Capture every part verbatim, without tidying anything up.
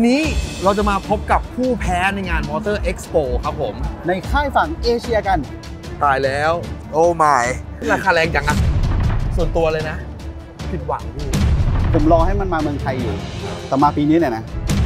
นี้เราจะมาพบกับผู้แพ้ในงาน Motor Expo ครับผมในค่ายฝั่งเอเชียกันตายแล้วโอ้ไม่ราคาแรงจังอะส่วนตัวเลยนะผิดหวังพี่ผมรอให้มันมาเมืองไทยอยู่แต่มาปีนี้เนี่ยนะ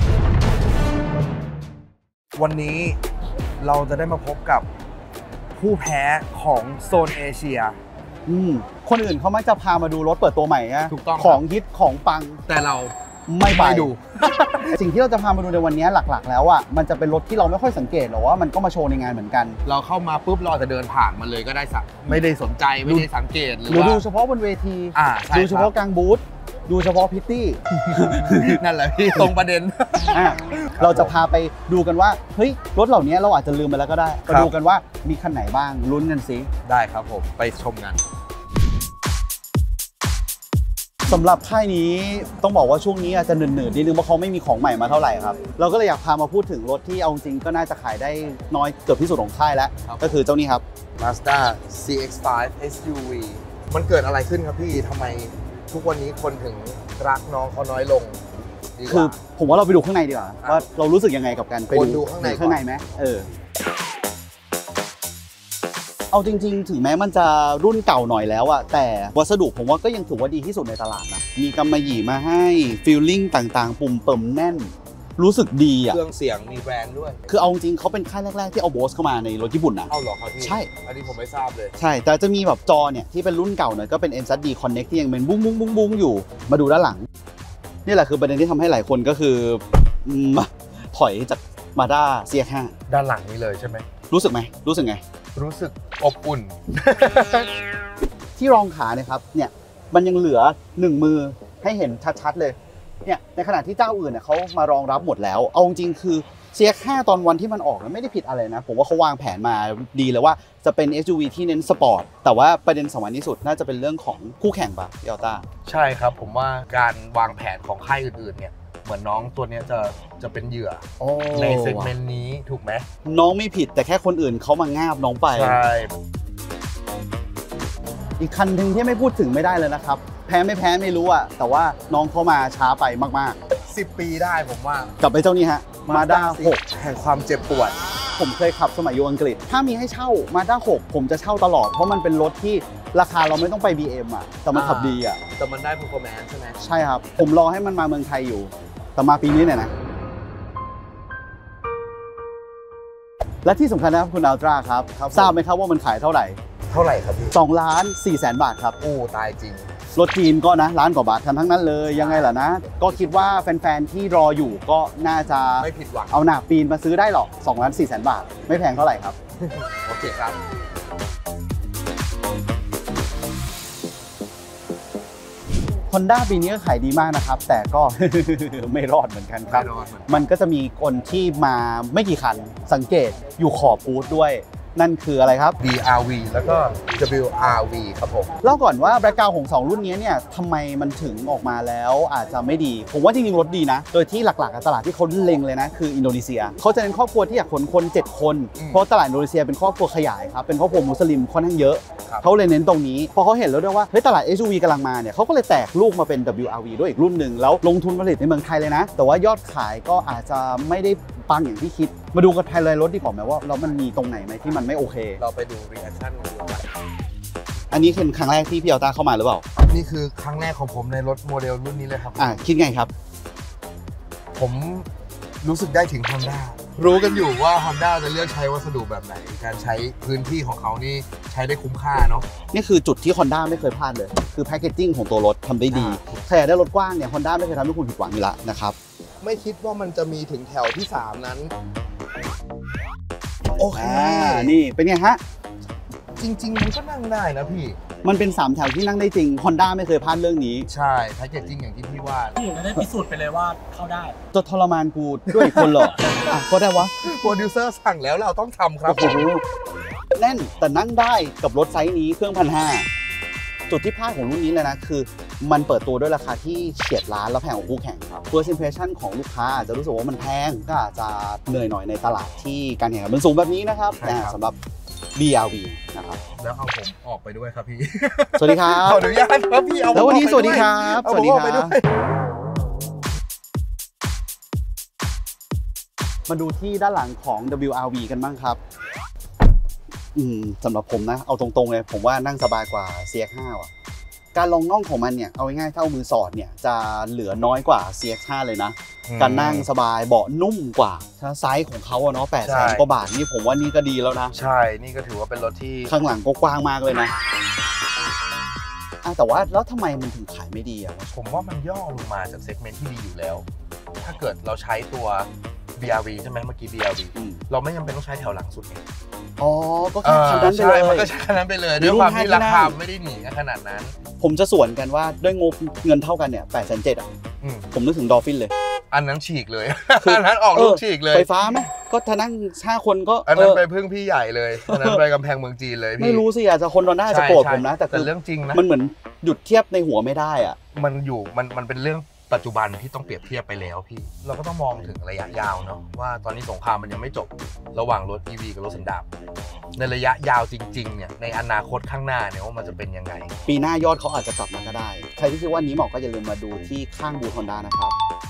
วันนี้เราจะได้มาพบกับผู้แพ้ของโซนเอเชียอืมคนอื่นเขามักจะพามาดูรถเปิดตัวใหม่นะถูกต้องของฮิตของปังแต่เราไม่ไปดูสิ่งที่เราจะพามาดูในวันนี้หลักๆแล้วอ่ะมันจะเป็นรถที่เราไม่ค่อยสังเกตหรอกว่ามันก็มาโชว์ในงานเหมือนกันเราเข้ามาปุ๊บเราจะเดินผ่านมันเลยก็ได้สักไม่ได้สนใจไม่ได้สังเกตหรือดูเฉพาะบนเวทีดูเฉพาะกลางบูธดูเฉพาะพิตตี้นั่นแหละพี่ตรงประเด็นเราจะพาไปดูกันว่าเฮ้ยรถเหล่านี้เราอาจจะลืมไปแล้วก็ได้ไปดูกันว่ามีคันไหนบ้างลุ้นกันสิได้ครับผมไปชมกันสำหรับค่ายนี้ต้องบอกว่าช่วงนี้อาจจะหนืดๆนิดนึงเพราะเขาไม่มีของใหม่มาเท่าไหร่ครับเราก็เลยอยากพามาพูดถึงรถที่เอาจริงก็น่าจะขายได้น้อยเกือบที่สุดของค่ายแล้วก็คือเจ้านี้ครับ Mazda ซี เอ็กซ์ ไฟว์ เอส ยู วี มันเกิดอะไรขึ้นครับพี่ทำไมทุกวันนี้คนถึงรักน้องเขาน้อยลงคือผมว่าเราไปดูข้างในดีกว่าว่าเรารู้สึกยังไงกับการไปดูข้างในข้างในไหมเออเอาจริงๆถึงแม้มันจะรุ่นเก่าหน่อยแล้วอะแต่วัสดุผมว่าก็ยังถือว่าดีที่สุดในตลาดนะมีกำมะหยี่มาให้ฟีลลิ่งต่างๆปุ่มเปิ่มแน่นรู้สึกดีอะเครื่องเสียงมีแบรนด์ด้วยคือเอาจริงเขาเป็นค่ายแรกๆที่เอาโบสเข้ามาในรถญี่ปุ่นนะเอาหรอครับพี่ใช่อันนี้ผมไม่ทราบเลยใช่แต่จะมีแบบจอเนี่ยที่เป็นรุ่นเก่าหน่อยก็เป็น เอ็น แซด ดี Connect ที่ยังเป็นบุ้งบุ้งบุ้งบุ้งอยู่มาดูด้านหลังนี่แหละคือประเด็นที่ทำให้หลายคนก็คือถอยจาก Mazda ซี เอ็กซ์ ไฟว์ด้านหลังนี้เลยใช่ไหมรู้สึกไหมรู้สึกไงรู้สึกอบอุ่นที่รองขาเนี่ยครับเนี่ยมันยังเหลือหนึ่งมือให้เห็นชัดๆเลยเนี่ยในขณะที่เจ้าอื่นเนี่ยเขามารองรับหมดแล้วเอาจริงคือ ซี เอ็กซ์ ไฟว์ ตอนวันที่มันออกไม่ได้ผิดอะไรนะผมว่าเขาวางแผนมาดีเลยว่าจะเป็น เอส ยู วี ที่เน้นสปอร์ตแต่ว่าประเด็นสำคัญที่สุดน่าจะเป็นเรื่องของคู่แข่งป่ะพี่อัลต้าใช่ครับผมว่าการวางแผนของค่ายอื่นๆเนี่ยเหมือนน้องตัวนี้จะจะเป็นเหยื่อในเซกเมนต์นี้ถูกไหมน้องไม่ผิดแต่แค่คนอื่นเขามางาบน้องไปใช่อีกคันหนึ่งที่ไม่พูดถึงไม่ได้เลยนะครับแพ้ไม่แพ้ไม่รู้อะแต่ว่าน้องเขามาช้าไปมากๆสิบปีได้ผมว่ากลับไปเจ้านี้ฮะ Mazda หกแห่งความเจ็บปวดผมเคยขับสมัยอยู่อังกฤษถ้ามีให้เช่า Mazda หกผมจะเช่าตลอดเพราะมันเป็นรถที่ราคาเราไม่ต้องไป บี เอ็ม อะแต่มันขับดีอะแต่มันได้ performance ใช่ไหมใช่ครับผมรอให้มันมาเมืองไทยอยู่แต่มาปีนี้เนี่ยนะและที่สำคัญนะครับคุณอัลตร้าครับทราบไหมครับว่ามันขายเท่าไหร่เท่าไหร่ครับพี่สองล้านสี่แสนบาทครับโอ้ตายจริงรถจีนก็นะล้านกว่าบาททั้งนั้นเลยยังไงล่ะนะก็คิดว่าแฟนๆที่รออยู่ก็น่าจะไม่ผิดหวังเอาหน้าปีนมาซื้อได้หรอกสองล้านสี่แสนบาทไม่แพงเท่าไหร่ครับโอเคครับ Honda ปีนี้ก็ขายดีมากนะครับแต่ก็ ไม่รอดเหมือนกันครับมันก็จะมีคนที่มาไม่กี่คันสังเกตอยู่ขอบบูธด้วยนั่นคืออะไรครับบี อาร์ วี แล้วก็ ดับเบิลยู อาร์ วี ครับผมเล่าก่อนว่าแบล็คกราวด์ของสองรุ่นนี้เนี่ยทำไมมันถึงออกมาแล้วอาจจะไม่ดีผมว่าจริงๆรถดีนะโดยที่หลักๆตลาดที่เขาเล็งเลยนะคืออินโดนีเซียเขาจะเป็นครอบครัวที่อยากขนคนเจ็ดคนเพราะตลาดอินโดนีเซียเป็นครอบครัวขยายครับเป็นครอบครัวมุสลิมค่อนข้างเยอะเขาเลยเน้นตรงนี้พอเขาเห็นแล้วด้วยว่าเฮ้ยตลาด เอส ยู วี กำลังมาเนี่ยเขาก็เลยแตกลูกมาเป็น ดับเบิลยู อาร์ วี ด้วยอีกรุ่นหนึ่งแล้วลงทุนผลิตในเมืองไทยเลยนะแต่ว่ายอดขายก็อาจจะไม่ได้ปังอย่างที่คิดมาดูกันภายในรถดีกว่าไหมว่าแล้วมันมีตรงไหนไหมที่มันไม่โอเคเราไปดูรีแอคชั่นกันดีกว่าอันนี้เป็นครั้งแรกที่พี่อัลต้าเข้ามาหรือเปล่านี่คือครั้งแรกของผมในรถโมเดลรุ่นนี้เลยครับอ่าคิดไงครับผมรู้สึกได้ถึง Honda รู้กันอยู่ว่า Honda จะเลือกใช้วัสดุแบบไหนการใช้พื้นที่ของเขานี่ใช้ได้คุ้มค่าเนาะนี่คือจุดที่ Honda ไม่เคยพลาดเลยคือแพคเกจจิ้งของตัวรถทำได้ดีใครอยากได้รถกว้างเนี่ย Honda ไม่เคยทำให้คุณผิดหวังอยู่แล้วนะครับไม่คิดว่ามันจะมีถึงแถวที่สามนั้นโอเคนี่เป็นไงฮะจริงๆมันก็นั่งได้นะพี่มันเป็นสามแถวที่นั่งได้จริง Honda ไม่เคยพลาดเรื่องนี้ใช่แพคเกจจิ้งอย่างที่พี่ว่าพี่จะได้พิสูจน์ไปเลยว่าเข้าได้จะทรมานกูด้วยอีกคนหรออ่ะก็ได้วะโปรดิวเซอร์สั่งแล้วเราต้องทำครับโอ้โหแน่นแต่นั่งได้กับรถไซส์นี้เครื่องพันห้าจุดที่พลาดของรุ่นนี้เลยนะคือมันเปิดตัวด้วยราคาที่เฉียดล้านแล้วแพงกว่าคู่แข่งครับ First impression ของลูกค้าอาจจะรู้สึกว่ามันแพงก็อาจจะเหนื่อยหน่อยในตลาดที่การแข่งขันมันสูงแบบนี้นะครับแต่สำหรับ บี อาร์ วี นะครับแล้วเอาผมออกไปด้วยครับพี่สวัสดีครับขออนุญาตครับพี่เอาแล้ววันนี้สวัสดีครับสวัสดีครับมาดูที่ด้านหลังของ ดับเบิลยู อาร์ วี กันบ้างครับอืมสำหรับผมนะเอาตรงๆเลยผมว่านั่งสบายกว่า ซี เอ็กซ์ ห้า อ่ะการลองน่องของมันเนี่ยเอาง่ายๆถ้าเอามือสอดเนี่ยจะเหลือน้อยกว่า ซี เอ็กซ์ ห้า เลยนะการนั่งสบายเบาะนุ่มกว่าถ้าไซส์ของเขาอะเนาะแปดแสนกว่าบาทนี่ผมว่านี่ก็ดีแล้วนะใช่นี่ก็ถือว่าเป็นรถที่ข้างหลังก็กว้างมากเลยนะแต่ว่าแล้วทำไมมันถึงขายไม่ดีอ่ะผมว่ามันย่อลงมาจากเซกเมนต์ที่ดีอยู่แล้วถ้าเกิดเราใช้ตัว บี อาร์ วี ใช่ไหมเมื่อกี้ บี อาร์ วี เราไม่จำเป็นต้องใช้แถวหลังสุดไงอ๋อก็แค่คันนั้นไปเลยมันก็ใช้คันนั้นไปเลยด้วยความที่ราคาไม่ได้หนีขนาดนั้นผมจะสวนกันว่าด้วยงบเงินเท่ากันเนี่ยแปดแสนเจ็ดอ่ะผมนึกถึงดอลฟินเลยอันนั้นฉีกเลยอันนั้นออกลูกฉีกเลยไฟฟ้าไหมก็ถ้านั่งห้าคนก็อันนั้นไปพึ่งพี่ใหญ่เลยอันนั้นไปกำแพงเมืองจีนเลยพี่ไม่รู้สิอาจจะคนเราหน้าจะโกรธผมนะแต่เรื่องจริงนะมันเหมือนหยุดเทียบในหัวไม่ได้อ่ะมันอยู่มันมันเป็นเรื่องปัจจุบันที่ต้องเปรียบเทียบไปแล้วพี่เราก็ต้องมองถึงระยะยาวเนาะว่าตอนนี้สงครามมันยังไม่จบระหว่างรถ อี วี กับรถสันดาปในระยะยาวจริงๆเนี่ยในอนาคตข้างหน้าเนี่ยว่ามันจะเป็นยังไงปีหน้ายอดเขาอาจจะกลับมาก็ได้ใครที่คิดว่านี้เหมาะก็อย่าลืมมาดูที่ข้างบูธ Honda นะครับ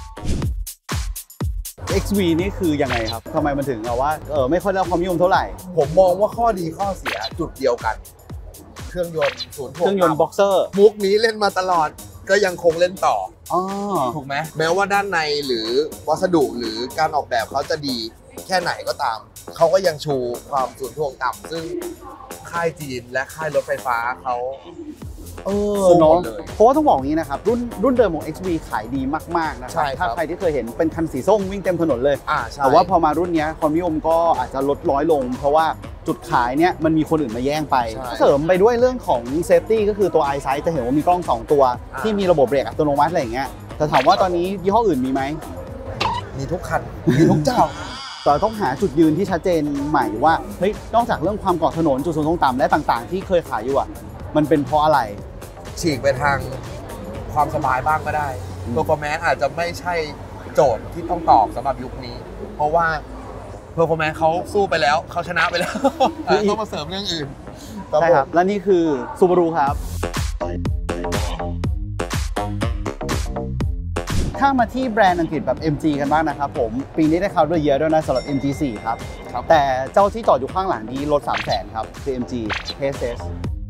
เอ็กซ์ วี นี่คือยังไงครับทำไมมันถึงเอาว่าเออไม่ค่อยได้ความนิยมเท่าไหร่ผมมองว่าข้อดีข้อเสียจุดเดียวกันเครื่องยนต์ศูนย์ถ่วงเครื่องยนต์บ็อกเซอร์มุกนี้เล่นมาตลอดก็ยังคงเล่นต่อถูกไหมแม้ว่าด้านในหรือวัสดุหรือการออกแบบเขาจะดีแค่ไหนก็ตามเขาก็ยังชูความศูนย์ถ่วงต่ำซึ่งค่ายจีนและค่ายรถไฟฟ้าเขาเออเนาะเพราะว่าต้องบอกอย่างนี้นะครับรุ่นรุ่นเดิมของ เอ็กซ์ วี ขายดีมากๆนะครับถ้าใครที่เคยเห็นเป็นคันสีส้มวิ่งเต็มถนนเลยแต่ว่าพอมารุ่นนี้ความนิยมก็อาจจะลดน้อยลงเพราะว่าจุดขายเนี่ยมันมีคนอื่นมาแย่งไปเสริมไปด้วยเรื่องของเซฟตี้ก็คือตัว EyeSight จะเห็นว่ามีกล้องสองตัวที่มีระบบเบรกอัตโนมัติอะไรอย่างเงี้ยแต่ถามว่าตอนนี้ยี่ห้ออื่นมีไหมมีทุกคันมีทุกเจ้าแต่ต้องหาจุดยืนที่ชัดเจนใหม่ว่าเฮ้ยนอกจากเรื่องความเกาะถนนจุดสูงตรงต่ำและต่างๆที่เคยขายอยู่อ่ะมันเป็นเพราะอะไรฉีกไปทางความสบายบ้างก็ได้เพอร์ฟอร์แมนซ์อาจจะไม่ใช่โจทย์ที่ต้องตอบสำหรับยุคนี้เพราะว่าเพอร์ฟอร์แมนซ์เขาสู้ไปแล้วเขาชนะไปแล้วต้องมาเสริมเรื่องอื่นใช่ครับและนี่คือ Subaru ครับข้ามมาที่แบรนด์อังกฤษแบบ เอ็ม จี กันบ้างนะครับผมปีนี้ได้เข้าด้วยเยอะด้วยนะสำหรับ เอ็ม จี โฟร์ ครับแต่เจ้าที่จอดอยู่ข้างหลังนี้รถ สามแสน ครับคือ เอ็ม จี เอส เอส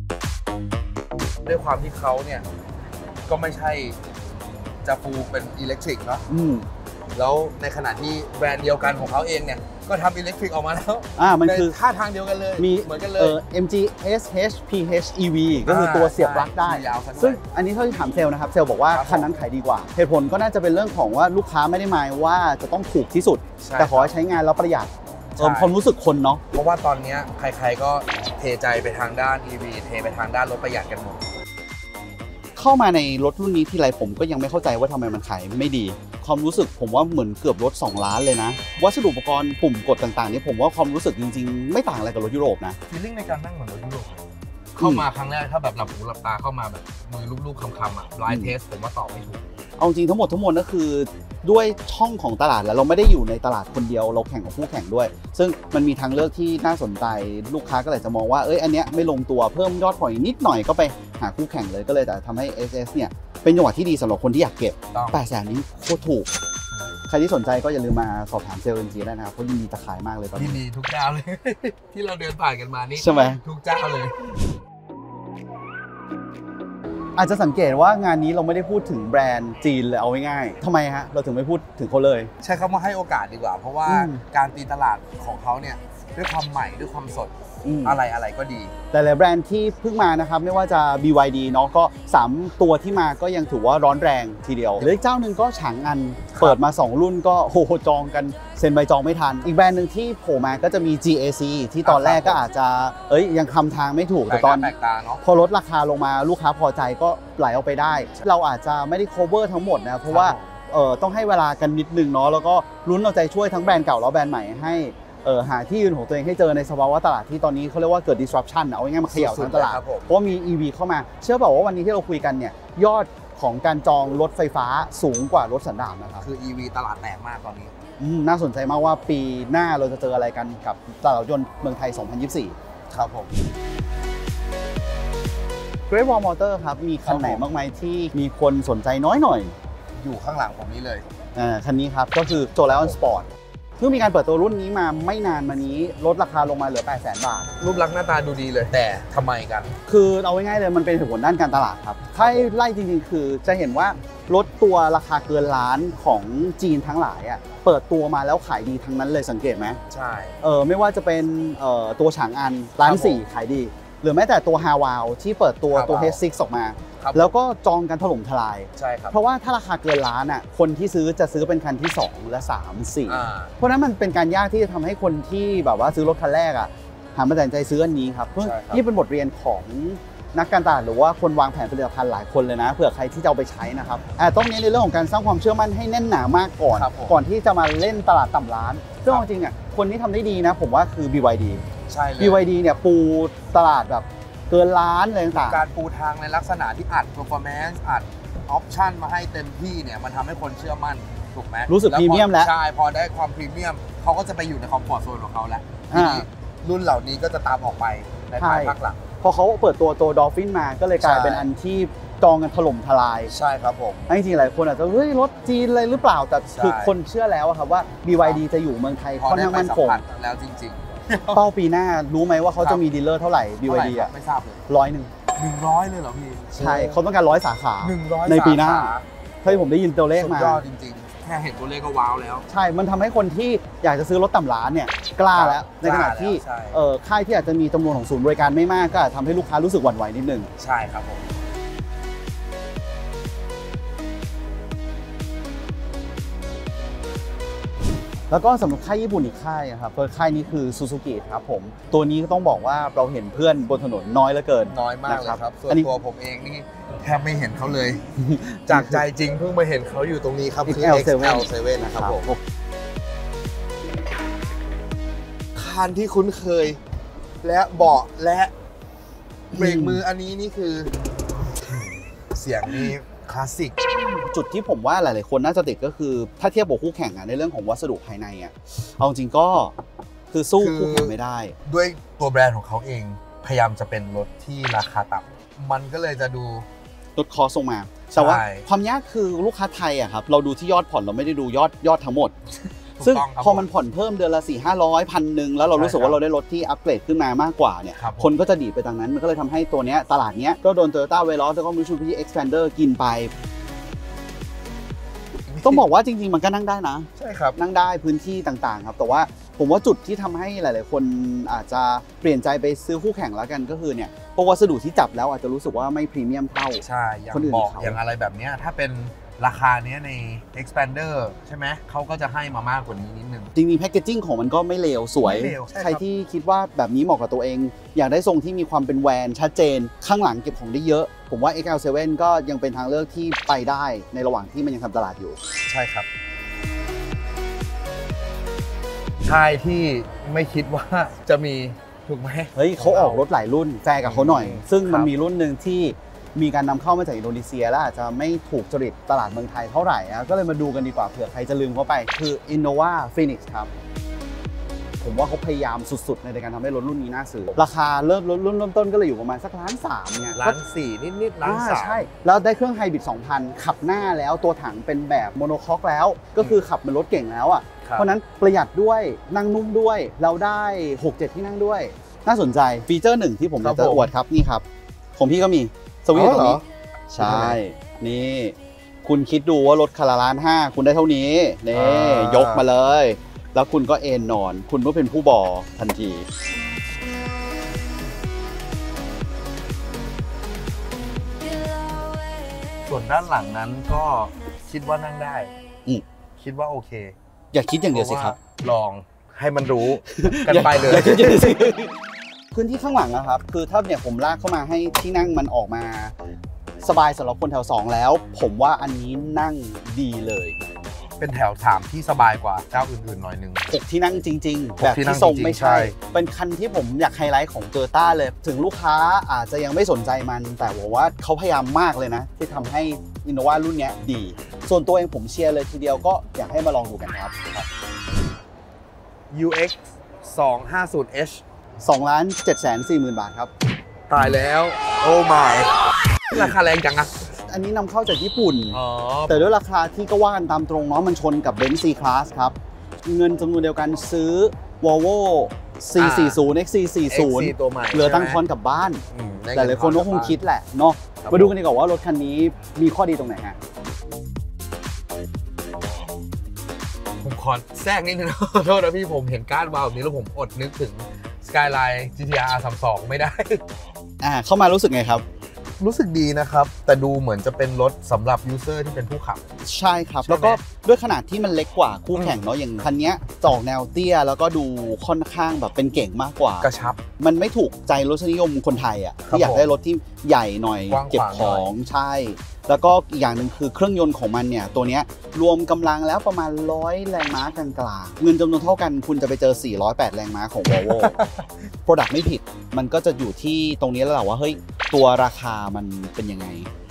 ด้วยความที่เขาเนี่ยก็ไม่ใช่จะฟูเป็นอิเล็กทริกเนาะแล้วในขณะที่แบรนด์เดียวกันของเขาเองเนี่ยก็ทำอิเล็กทริกออกมาแล้วอ่ามันคือท่าทางเดียวกันเลยมีเหมือนกันเลยเอ็ม จี เอส เอช พี เอช อี วี ก็คือตัวเสียบปลั๊กได้ซึ่งอันนี้เท่าที่ถามเซลล์นะครับเซลล์บอกว่าคันนั้นขายดีกว่าเหตุผลก็น่าจะเป็นเรื่องของว่าลูกค้าไม่ได้หมายว่าจะต้องถูกที่สุดแต่ขอให้ใช้งานแล้วประหยัดความรู้สึกคนเนาะเพราะว่าตอนนี้ใครๆก็เทใจไปทางด้าน อี วี เทไปทางด้านรถประหยัดกันหมดเข้ามาในรถรุ่นนี้ที่ไรผมก็ยังไม่เข้าใจว่าทำไมมันขายไม่ดีความรู้สึกผมว่าเหมือนเกือบรถสองล้านเลยนะวัสดุอุปกรณ์ปุ่มกดต่างๆนี่ผมว่าความรู้สึกจริงๆไม่ต่างอะไรกับรถยุโรปนะฟีลลิ่งในการนั่งเหมือนรถยุโรปเข้ามาครั้งแรกถ้าแบบหลับหูหลับตาเข้ามาแบบมือลูกๆคำๆอ่ะไลน์เทสผมว่าตอบไม่ถูกเอาจริงทั้งหมดทั้งมวลก็คือด้วยช่องของตลาดแล้วเราไม่ได้อยู่ในตลาดคนเดียวเราแข่งกับคู่แข่งด้วยซึ่งมันมีทางเลือกที่น่าสนใจลูกค้าก็เลยจะมองว่าเอ้ยอันเนี้ยไม่ลงตัวเพิ่มยอดผ่อนนิดหน่อยก็ไปหาคู่แข่งเลยก็เลยแต่ทำให้ เอส เอส เนี่ยเป็นจังหวะที่ดีสำหรับคนที่อยากเก็บแปดแสนนี้โคตรถูกใครที่สนใจก็อย่าลืมมาสอบถามเซลล์ เอ็ม จี ได้นะครับเพราะยินดีจะขายมากเลยตอนนี้ยินดีทุกเจ้าเลยที่เราเดินผ่านกันมานี่ใช่ไหมทุกเจ้าเลยอาจจะสังเกตว่างานนี้เราไม่ได้พูดถึงแบรนด์จีนเลยเอาง่ายๆทำไมฮะเราถึงไม่พูดถึงเขาเลยใช้คำว่าให้โอกาสดีกว่าเพราะว่าการตีตลาดของเขาเนี่ยด้วยความใหม่ด้วยความสดอะไรอะไรก็ดีแต่หลายแบรนด์ที่เพิ่งมานะครับไม่ว่าจะ บี วาย ดี เนาะก็สามตัวที่มาก็ยังถือว่าร้อนแรงทีเดียวหรือเจ้าหนึ่งก็ฉางอันเปิดมาสองรุ่นก็โหจองกันเซ็นใบจองไม่ทันอีกแบรนด์หนึ่งที่โผล่มาก็จะมี จี เอ ซี ที่ตอนแรกก็อาจจะเอ้ยยังคำทางไม่ถูกแต่ตอนพอลดราคาลงมาลูกค้าพอใจก็ไหลออกไปได้เราอาจจะไม่ได้ cover ทั้งหมดนะเพราะว่าเออต้องให้เวลากันนิดนึงเนาะแล้วก็ลุ้นเอาใจช่วยทั้งแบรนด์เก่าแล้วแบรนด์ใหม่ให้เออหาที่ยืนของตัวเองให้เจอในสภาวะตลาดที่ตอนนี้เขาเรียกว่าเกิด disruption เอาง่ายๆมาเขย่าทั้งตลาดเพราะมี อี วี เข้ามาเชื่อเปล่าว่าวันนี้ที่เราคุยกันเนี่ยยอดของการจองรถไฟฟ้าสูงกว่ารถสันดาปนะครับคือ อี วี ตลาดแตกมากตอนนี้น่าสนใจมากว่าปีหน้าเราจะเจออะไรกันกับตลาดรถยนต์เมืองไทยสองพันยี่สิบสี่ครับผม Great Wall Motor ครับมีคันไหนบ้างไหมที่มีคนสนใจน้อยหน่อยอยู่ข้างหลังผมนี้เลยอ่าคันนี้ครับก็คือ Joylion Sport เพิ่งมีการเปิดตัวรุ่นนี้มาไม่นานมานี้ลดราคาลงมาเหลือ แปดแสน บาทรูปลักษณ์หน้าตาดูดีเลยแต่ทำไมกันคือเอาง่ายๆเลยมันเป็นเหตุผลด้านการตลาดครับถ้าไล่จริงๆคือจะเห็นว่ารถตัวราคาเกินล้านของจีนทั้งหลายอ่ะเปิดตัวมาแล้วขายดีทั้งนั้นเลยสังเกตไหมใช่เออไม่ว่าจะเป็นเอ่อตัวฉางอันล้านสี่ขายดีหรือแม้แต่ตัวฮาวาวที่เปิดตัวตัว เอช ซิกซ์ ออกมาแล้วก็จองกันถล่มทลายใช่ครับเพราะว่าถ้าราคาเกินล้านอ่ะคนที่ซื้อจะซื้อเป็นคันที่สองและสาม สี่เพราะนั้นมันเป็นการยากที่จะทำให้คนที่แบบว่าซื้อรถคันแรกอ่ะหันมาตัดสินใจซื้ออันนี้ครับเพราะนี่เป็นบทเรียนของนักการตลาดหรือว่าคนวางแผนผลิตภัณฑ์หลายคนเลยนะเผื่อใครที่จะเอาไปใช้นะครับต้องเน้นในเรื่องของการสร้างความเชื่อมั่นให้แน่นหนามากก่อนก่อนที่จะมาเล่นตลาดต่ำล้านซึ่งจริงๆอ่ะคนที่ทำได้ดีนะผมว่าคือ บี วาย ดีใช่เลยบี วาย ดี เนี่ยปูตลาดแบบเกินล้านอะไรต่างๆการปูทางในลักษณะที่อัด performance อัด option มาให้เต็มที่เนี่ยมันทำให้คนเชื่อมั่นถูกไหมรู้สึกพรีเมียมแล้วใช่พอได้ความพรีเมียมเขาก็จะไปอยู่ในคอมฟอร์ตโซนของเขาแล้วทีนี้รุ่นเหล่านี้ก็จะตามออกไปในภายภาคหลังพอเขาเปิดตัวตัวดอลฟินมาก็เลยกลายเป็นอันที่จองกันถล่มทลายใช่ครับผมจริงๆหลายคนอาจจะเฮ้ยรถจีนเลยหรือเปล่าแต่คือคนเชื่อแล้วครับว่า บี วาย ดี จะอยู่เมืองไทยค่อนข้างมั่นคงแล้วจริงๆเป้าปีหน้ารู้ไหมว่าเขาจะมีดีลเลอร์เท่าไหร่ บี วาย ดี อ่ะไม่ทราบเลยร้อยหนึ่งหนึ่งร้อยเลยเหรอพี่ใช่เขาต้องการร้อยสาขาในปีหน้าเฮ้ยผมได้ยินตัวเลขมาสุดยอดจริงๆแค่เห็นตัวเลขก็ว้าวแล้วใช่มันทำให้คนที่อยากจะซื้อรถต่ำล้านเนี่ยกล้าแล้วในขณะที่ค่ายที่อาจจะมีจำนวนของศูนย์บริการไม่มากก็ทำให้ลูกค้ารู้สึกหวั่นไหวนิดนึงใช่ครับผมแล้วก็สำหรับค่ายญี่ปุ่นอีกค่ายครับตัวค่ายนี้คือซูซูกิครับผมตัวนี้ก็ต้องบอกว่าเราเห็นเพื่อนบนถนนน้อยเหลือเกินน้อยมากเลยครับส่วนตัวผมเองนี่แทบไม่เห็นเขาเลย จากใจจริงเพิ่งมาเห็นเขาอยู่ตรงนี้ครับคือ เอ็กซ์ แอล เซเว่น นะครับผมคันที่คุ้นเคยและเบาะและเบรกมืออันนี้นี่คือเสียงนี้คลาสสิกจุดที่ผมว่าหลายๆคนน่าจะติดก็คือถ้าเทียบกับคู่แข่งอะในเรื่องของวัสดุภายในอะเอาจริงก็คือสู้คู่แข่งไม่ได้ด้วยตัวแบรนด์ของเขาเองพยายามจะเป็นรถที่ราคาต่ำมันก็เลยจะดูลดคอสลงมาแต่ว่าความยากคือลูกค้าไทยอะครับเราดูที่ยอดผ่อนเราไม่ได้ดูยอดยอดทั้งหมดซึ่งพอมันผ่อนเพิ่มเดือนละสี่ห้าร้อยพันหนึ่งแล้วเรารู้สึกว่าเราได้รถที่อัปเกรดขึ้นมามากกว่าเนี่ยคนก็จะดีดไปทางนั้นมันก็เลยทำให้ตัวนี้ตลาดนี้ก็โดน Toyota Veloz แล้วก็ Mitsubishi Xpander กินไปต้องบอกว่าจริงๆมันก็นั่งได้นะใช่ครับนั่งได้พื้นที่ต่างๆครับแต่ว่าผมว่าจุดที่ทำให้หลายๆคนอาจจะเปลี่ยนใจไปซื้อคู่แข่งแล้วกันก็คือเนี่ยพวกวัสดุที่จับแล้วอาจจะรู้สึกว่าไม่พรีเมียมเท่าใช่อย่างบอกอย่างอะไรแบบนี้ถ้าเป็นราคานี้ใน Xpander ใช่ไหมเขาก็จะให้มามากกว่านี้นิดนึงจริงๆแพคเกจจิ้งของมันก็ไม่เลวสวยใครที่คิดว่าแบบนี้เหมาะกับตัวเองอยากได้ทรงที่มีความเป็นแวนชัดเจนข้างหลังเก็บของได้เยอะผมว่า เอ็กซ์ แอล เซเว่น ก็ยังเป็นทางเลือกที่ไปได้ในระหว่างที่มันยังทำตลาดอยู่ใช่ครับค่ายที่ไม่คิดว่าจะมีถูกไหมเฮ้ยเขาออกรถหลายรุ่นแฟร์กับเขาหน่อยซึ่งมันมีรุ่นหนึ่งที่มีการนำเข้ามาจากอินโดนีเซียแล้วอาจจะไม่ถูกจริตตลาดเมืองไทยเท่าไหร่นะก็เลยมาดูกันดีกว่าเผื่อใครจะลืมเขาไปคือ Innova Phoenix ครับผมว่าเขาพยายามสุดๆในการทำให้รถรุ่นนี้น่าซื้อราคาเริ่มรถรุ่นเริ่มต้นก็เลยอยู่ประมาณสักล้านสามเนี่ยล้านสี่นิดๆล้านสามใช่แล้วได้เครื่องไฮบริดสองพันขับหน้าแล้วตัวถังเป็นแบบโมโนคอกแล้วก็คือขับเป็นรถเก่งแล้วอ่ะเพราะนั้นประหยัดด้วยนั่งนุ่มด้วยเราได้ หกเจ็ด ที่นั่งด้วยน่าสนใจฟีเจอร์หนึ่งที่ผมอยากจะอวดครับนี่ครับของพี่ก็มีสวิตช์ตรงนี้ใช่นี่คุณคิดดูว่ารถคาราล้านห้าคุณได้เท่านี้นี่ยกมาเลยแล้วคุณก็เอนนอนคุณก็เป็นผู้บอทันทีส่วนด้านหลังนั้นก็คิดว่านั่งได้คิดว่าโอเคอย่าคิดอย่างเดียวสิครับลองให้มันรู้กันไปเลยพื้นที่ข้างหลังนะครับคือถ้าเนี่ยผมลากเข้ามาให้ที่นั่งมันออกมาสบายสำหรับคนแถวสองแล้วผมว่าอันนี้นั่งดีเลยเป็นแถวสามที่สบายกว่าเจ้าอื่นๆหน่อยนึงหกที่นั่งจริงๆแบบที่ทรงไม่ใช่เป็นคันที่ผมอยากไฮไลท์ของ Toyota เลยถึงลูกค้าอาจจะยังไม่สนใจมันแต่ผมว่าเขาพยายามมากเลยนะที่ทำให้ Innova รุ่นนี้ดีส่วนตัวเองผมเชียร์เลยทีเดียวก็อยากให้มาลองดูกันครับยู เอ็กซ์ สองห้าศูนย์ เอชสองล้านเจ็ดแสนสี่หมื่น บาทครับตายแล้วโอ้ my ราคาแรงจังอะอันนี้นำเข้าจากญี่ปุ่นแต่ด้วยราคาที่ก็ว่ากันตามตรงเนาะมันชนกับ Benz C-Class ครับเงินจำนวนเดียวกันซื้อ Volvo ซี สี่สิบ เอ็กซ์ ซี สี่สิบตัวใหม่เหลือตังค์ทอนกลับบ้านอืมแต่หลายคนก็คงคิดแหละเนาะมาดูกันดีกว่าว่ารถคันนี้มีข้อดีตรงไหนฮะผมขอแทรกนิดนึงนะ ขอโทษนะพี่ผมเห็นก้านวาวแบบนี้แล้วผมอดนึกถึง Skyline จี ที อาร์ อาร์ สามสิบสอง ไม่ได้อ่าเข้ามารู้สึกไงครับรู้สึกดีนะครับ แต่ดูเหมือนจะเป็นรถสำหรับยูเซอร์ที่เป็นผู้ขับใช่ครับใช่ไหมแล้วก็ด้วยขนาดที่มันเล็กกว่าคู่แข่งเนาะอย่างคันนี้จะออกแนวเตี้ยแล้วก็ดูค่อนข้างแบบเป็นเก่งมากกว่ากระชับมันไม่ถูกใจรสนิยมคนไทยอ่ะครับที่อยากได้รถที่ใหญ่หน่อยกว้างขวางเก็บของใช่ แล้วก็อีกอย่างหนึ่งคือเครื่องยนต์ของมันเนี่ยตัวเนี้ยรวมกำลังแล้วประมาณร้อยแรงม้ากลางๆเงินจำนวนเท่ากันคุณจะไปเจอสี่ร้อยแปดแรงม้าของ Volvo Product ไม่ผิดมันก็จะอยู่ที่ตรงนี้แล้วแหละว่าเฮ้ยตัวราคามันเป็นยังไง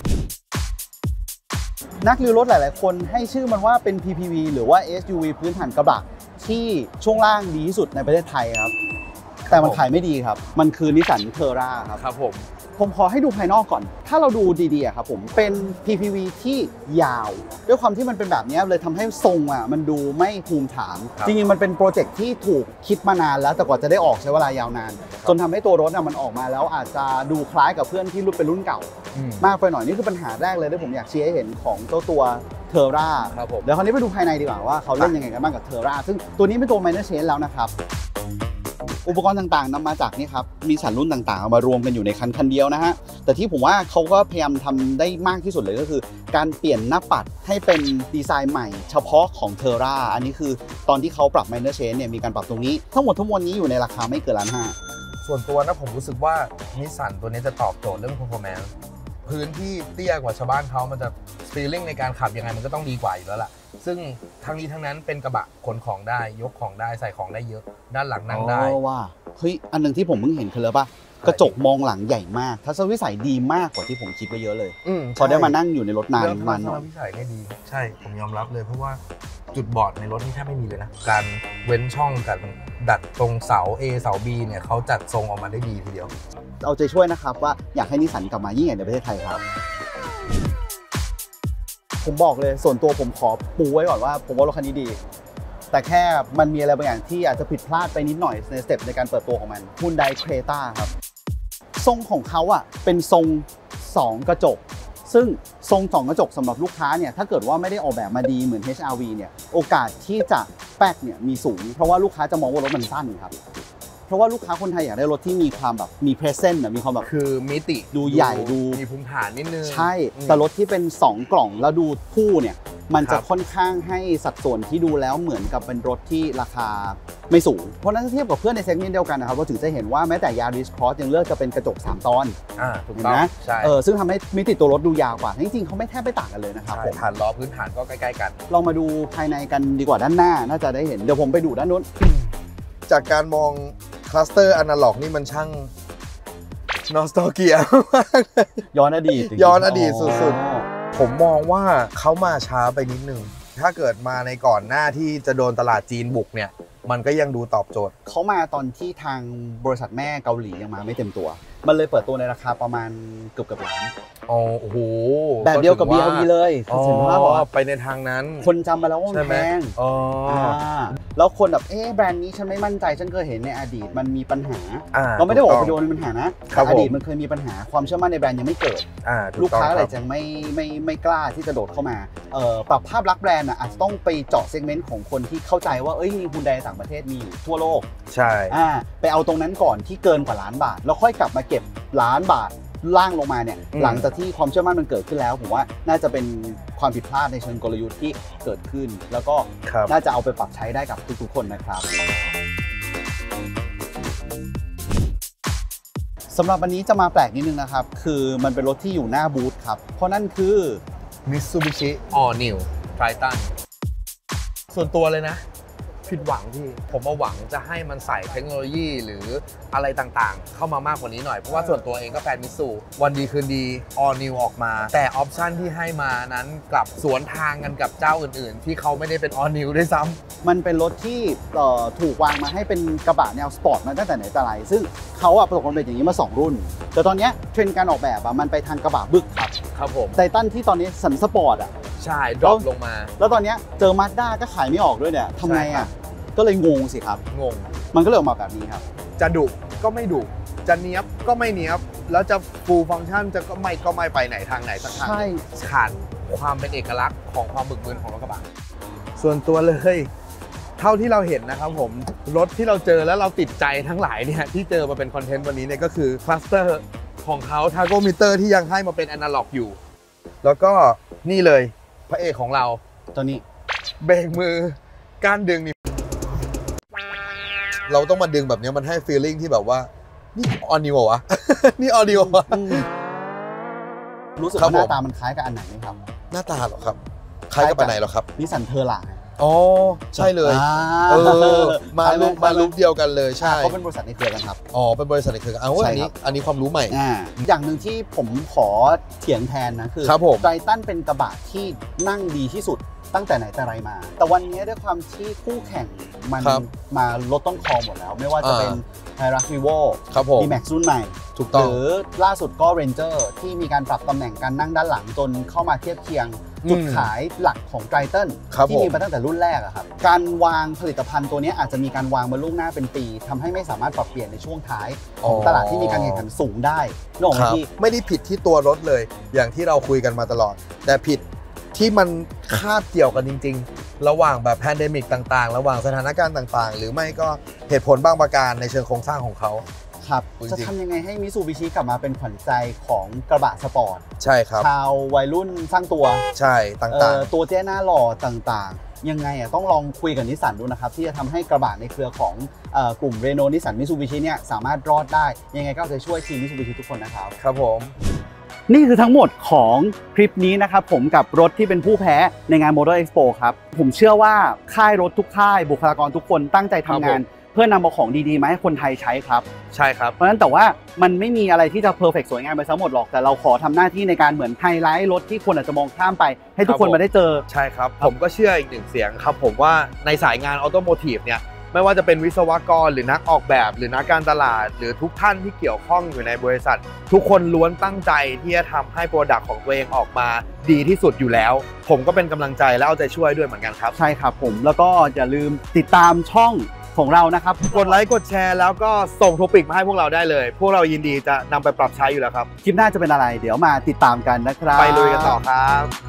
นักรีวิวรถหลายๆคนให้ชื่อมันว่าเป็น พี พี วี หรือว่า เอส ยู วี พื้นฐานกระบะที่ช่วงล่างดีที่สุดในประเทศไทยครับแต่มันขายไม่ดีครับมันคือนิสสันเทอร่าครับครับผมผมขอให้ดูภายนอกก่อน ถ้าเราดูดีๆอะครับผม เป็น พี พี วี ที่ยาว ด้วยความที่มันเป็นแบบนี้เลยทำให้ทรงอ่ะมันดูไม่ภูมิฐาน จริงๆ มันเป็นโปรเจกต์ที่ถูกคิดมานานแล้ว แต่กว่าจะได้ออกใช้เวลายาวนาน จนทำให้ตัวรถอ่ะมันออกมาแล้วอาจจะดูคล้ายกับเพื่อนที่รุ่นเป็นรุ่นเก่า มากไปหน่อย นี่คือปัญหาแรกเลยที่ผมอยากชี้ให้เห็นของเจ้าตัวเทอร่าครับผมเดี๋ยวคราวนี้ไปดูภายในดีกว่าว่าเขาเล่นยังไงกันบ้างกับเทอร่า ซึ่งตัวนี้เป็นตัว minor change แล้วนะครับ อุปกรณ์ต่างๆนำมาจากนี่ครับมีสันรุ่นต่างๆเอามารวมกันอยู่ในคันคันเดียวนะฮะแต่ที่ผมว่าเขาก็พยายามทำได้มากที่สุดเลยก็คือการเปลี่ยนหน้าปัดให้เป็นดีไซน์ใหม่เฉพาะของเทอร่าอันนี้คือตอนที่เขาปรับ minor change เนี่ยมีการปรับตรงนี้ทั้งหมดทั้งมวลนี้อยู่ในราคาไม่เกินล้านห้าส่วนตัวนะผมรู้สึกว่านิสสันตัวนี้จะตอบโจทย์เรื่อง performance พื้นที่เตี้ยกว่าชาวบ้านเขามันจะ feeling ในการขับยังไงมันก็ต้องดีกว่าอยู่แล้วล่ะซึ่งทั้งนี้ทั้งนั้นเป็นกระบะขนของได้ยกของได้ใส่ของได้เยอะด้านหลังนั่งได้อ๋อว่าเฮ้ยอันหนึ่งที่ผมเพิ่งเห็นคืออะไรป่ะกระจกมองหลังใหญ่มากทัศนวิสัยดีมากกว่าที่ผมคิดไว้เยอะเลยอืมพอได้มานั่งอยู่ในรถนานเรื่องทัมาศหน่นอยวิสัยเนี่ยดีใช่ผมยอมรับเลยเพราะว่าจุดบอดในรถนี่แทบไม่มีเลยนะการเว้นช่องกับดัดตรงเสา A เสา B เนี่ยเขาจัดทรงออกมาได้ดีทีเดียวเอาใจช่วยนะครับว่าอยากให้นิสสันกลับมายิ่งใหญ่ในประเทศไทยครับผมบอกเลยส่วนตัวผมขอปูไว้ก่อนว่าผมว่ารถคันนี้ดีแต่แค่มันมีอะไรบางอย่างที่อาจจะผิดพลาดไปนิดหน่อยในสเต็ปในการเปิดตัวของมัน Hyundai Creta ครับทรงของเขาอ่ะเป็นทรงสองกระจกซึ่งทรงสองกระจกสำหรับลูกค้าเนี่ยถ้าเกิดว่าไม่ได้ออกแบบมาดีเหมือน เอช อาร์ วี เนี่ยโอกาสที่จะแป๊กเนี่ยมีสูงเพราะว่าลูกค้าจะมองว่ารถมันสั้นครับเพราะว่าลูกค้าคนไทยอยากได้รถที่มีความแบบมี presence มีความแบบคือมิติดูใหญ่ดูมีภูมิฐานนิดนึงใช่แต่รถที่เป็นสองกล่องแล้วดูคู่เนี่ยมันครัจะบค่อนข้างให้สัดส่วนที่ดูแล้วเหมือนกับเป็นรถที่ราคาไม่สูงเพราะนั้นถ้าเทียบกับเพื่อนในเซกเมนต์เดียวกันนะครับเราถึงจะเห็นว่าแม้แต่ Yaris Cross ยังเลือกจะเป็นกระจกสามตอนอ่าถูกเห็นต้องไหมใช่เออซึ่งทำให้มิติตัวรถดูยาวกว่าจริงๆเขาไม่แทบไม่ต่างกันเลยนะครับใช่ผมฐานล้อพื้นฐานก็ใกล้ๆกันลองมาดูภายในกันดีกว่าด้านหน้าน่าจะได้เห็นเดี๋ยวผมไปดูด้านนู้นจากการมองคลัสเตอร์อนาล็อกนี่มันช่างนอสตอเกียมากเลยย้อนอดีตจริงๆย้อนอดีตสุดอ๋อผมมองว่าเขามาช้าไปนิดนึง ถ้าเกิดมาในก่อนหน้าที่จะโดนตลาดจีนบุกเนี่ย มันก็ยังดูตอบโจทย์เขามาตอนที่ทางบริษัทแม่เกาหลียังมาไม่เต็มตัว มันเลยเปิดตัวในราคาประมาณเกือบเกือบล้านอ๋อโอ้โหแบบเดียวกับ บี อาร์ วี เลยอ๋อเห็นภาพบอกว่าไปในทางนั้นคนจำมาแล้วว่าใช่มันไหมแพงอ๋ออ่าแล้วคนแบบเอ๊ะแบรนด์นี้ฉันไม่มั่นใจฉันเคยเห็นในอดีตมันมีปัญหาอ่าเราไม่ได้บอกว่าถูไปต้โดงนมีปัญหานะครับ แต่อดีตผมมันเคยมีปัญหาความเชื่อมั่นในแบรนด์ยังไม่เกิดอ่าถูลูกต้องค้าอะไรรับจะไม่ไม่ไม่กล้าที่จะโดดเข้ามาเอ่อปรับภาพลักษณ์แบรนด์อ่ะอาจจะต้องไปเจาะเซกเมนต์ของคนที่เข้าใจว่าเอ้ยมีฮุนไดต่างประเทศมีอยู่ทั่วโลกใช่อ่าไปเอาตรงนั้นก่อนที่เกินกว่าล้านบาท แล้วค่อยกลับมาเก็บล้านบาทล่างลงมาเนี่ยหลังจากที่ความเชื่อมั่นมันเกิดขึ้นแล้วผมว่าน่าจะเป็นความผิดพลาดในเชิงกลยุทธ์ที่เกิดขึ้น แล้วก็ครับน่าจะเอาไปปรับใช้ได้กับทุกๆคนนะครับสำหรับวันนี้จะมาแปลกนิดนึงนะครับคือมันเป็นรถที่อยู่หน้าบูธครับเพราะนั่นคือ Mitsubishi All New Triton ส่วนตัวเลยนะ ผิดหวังพี่ผมมาหวังจะให้มันใส่เทคโนโลยีหรืออะไรต่างๆเข้ามามากกว่านี้หน่อยเพราะว่าส่วนตัวเองก็แฟนมิตซูวันดีคืนดี All New ออกมาแต่ออปชันที่ให้มานั้นกลับสวนทางกันกับเจ้าอื่นๆ ที่เขาไม่ได้เป็น All New ด้วยซ้ำมันเป็นรถที่เอ่อถูกวางมาให้เป็นกระบะแนวสปอร์ตมาตั้งแต่ไหนแต่ไรซึ่งเขาอะประสบความสำเร็จอย่างนี้มาสองรุ่นแต่ตอนนี้เทรนด์การออกแบบอะมันไปทางกระบะบึกครับครับผมไททันที่ตอนนี้สันสปอร์ตอะใช่ดรอปลงมาแล้วตอนนี้เจอ Mazda ก็ขายไม่ออกด้วยเนี่ยทำไงอ่ะก็เลยงงสิครับงงมันก็เลยออกมาแบบนี้ครับจะดุก็ไม่ดุจะเนี้ยบก็ไม่เนี้ยบแล้วจะฟูลฟังก์ชันจะก็ไม่ก็ไม่ไปไหนทางไหนสักทางขาดความเป็นเอกลักษณ์ของความบึกบึนของรถกระบะส่วนตัวเลยเท่าที่เราเห็นนะครับผมรถที่เราเจอแล้วเราติดใจทั้งหลายเนี่ยที่เจอมาเป็นคอนเทนต์วันนี้เนี่ยก็คือคลัสเตอร์ของเขาทาโกมิเตอร์ที่ยังให้มาเป็นอนาล็อกอยู่แล้วก็นี่เลยพระเอกของเราตัวนี้เบรกมือการดึงนี่เราต้องมาดึงแบบนี้มันให้ฟีลลิ่งที่แบบว่านี่ออนิวะนี่ออนิวะรู้สึกว่าหน้าตามันคล้ายกับอันไหนไหมครับหน้าตาหรอครับคล้ายกับอันไหนหรอครับนิสสันเทอร์ลาอ๋อใช่เลยเออมาลุกมาลุกเดียวกันเลยใช่เขาเป็นบริษัทในเครือกันครับอ๋อเป็นบริษัทในเครือกันเอาอันนี้อันนี้ความรู้ใหม่อย่างหนึ่งที่ผมขอเถียงแทนนะคือไททันเป็นกระบะที่นั่งดีที่สุดตั้งแต่ไหนแต่ไรมาแต่วันนี้ด้วยความที่คู่แข่งมันมาลดต้นคอหมดแล้วไม่ว่าจะเป็นไฮรักวีโวดีแม็กซ์รุ่นใหม่หรือล่าสุดก็เรนเจอร์ที่มีการปรับตำแหน่งการนั่งด้านหลังจนเข้ามาเทียบเคียงจุดขายหลักของไตรตันที่มีมาตั้งแต่รุ่นแรกอะครับการวางผลิตภัณฑ์ตัวนี้อาจจะมีการวางมาล่วงหน้าเป็นปีทำให้ไม่สามารถปรับเปลี่ยนในช่วงท้ายของตลาดที่มีการแข่งขันสูงได้นอกจากที่ไม่ได้ผิดที่ตัวรถเลยอย่างที่เราคุยกันมาตลอดแต่ผิดที่มันคาบเกี่ยวกันจริงๆระหว่างแบบแพนเดมิกต่างๆระหว่างสถานการณ์ต่างๆหรือไม่ก็เหตุผลบางประการในเชิงโครงสร้างของเขาครับจะทำยังไงให้มิตซูบิชิกลับมาเป็นขวัญใจของกระบะสปอร์ตใช่ครับชาววัยรุ่นสร้างตัวใช่ต่างๆตัวเจ้หน้าหล่อต่างๆยังไงอ่ะต้องลองคุยกับนิสสันดูนะครับที่จะทำให้กระบะในเครือของกลุ่มเรโนนิสสันมิตซูบิชิเนี่ยสามารถรอดได้ยังไงก็จะช่วยทีมมิตซูบิชิทุกคนนะครับครับผมนี่คือทั้งหมดของคลิปนี้นะครับผมกับรถที่เป็นผู้แพ้ในงาน Motor Expo ครับผมเชื่อว่าค่ายรถทุกค่ายบุคลากรทุกคนตั้งใจทำงานเพื่อนำเอาของดีๆมาให้คนไทยใช้ครับใช่ครับเพราะฉะนั้นแต่ว่ามันไม่มีอะไรที่จะเพอร์เฟกต์สวยงามไปทั้งหมดหรอกแต่เราขอทำหน้าที่ในการเหมือนไฮไลท์รถที่คนอาจจะมองข้ามไปให้ทุกคนมาได้เจอใช่ครับผมก็เชื่ออีกหนึ่งเสียงครับผมว่าในสายงานออโตโมทีฟเนี่ยไม่ว่าจะเป็นวิศวกรหรือนักออกแบบหรือนักการตลาดหรือทุกท่านที่เกี่ยวข้องอยู่ในบริษัททุกคนล้วนตั้งใจที่จะทำให้โปรดักต์ของตัวเองออกมาดีที่สุดอยู่แล้วผมก็เป็นกำลังใจและเอาใจช่วยด้วยเหมือนกันครับใช่ครับผมแล้วก็อย่าลืมติดตามช่องของเรานะครับกดไลค์กดแชร์แล้วก็ส่งโทปิกมาให้พวกเราได้เลยพวกเรายินดีจะนำไปปรับใช้อยู่แล้วครับคลิปหน้าจะเป็นอะไรเดี๋ยวมาติดตามกันนะครับไปลุยกันต่อครับ